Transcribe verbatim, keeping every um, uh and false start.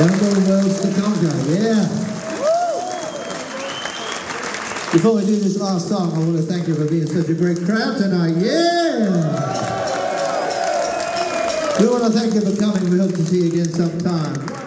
And more worlds to conquer, yeah. Before we do this last song, I want to thank you for being such a great crowd tonight, yeah! We want to thank you for coming. We hope to see you again sometime.